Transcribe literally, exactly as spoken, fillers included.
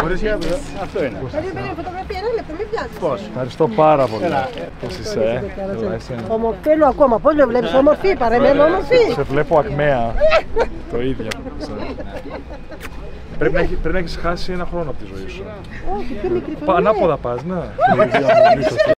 Κορίτσια, αυτό είναι. Φωτογραφία, ένα λεπτό, μην βιάζεσαι. Πώς. Ευχαριστώ πάρα πολύ. Πώς είσαι, Ομοφέλο ακόμα, πώς με βλέπεις, ομορφή, παραμένω ομορφή. σε βλέπω ακμαία. Το ίδιο. Πρέπει να, έχει, πρέπει να έχεις χάσει ένα χρόνο από τη ζωή σου. Όχι, πιο μικρή φωνή. Ανάποδα πας, ναι.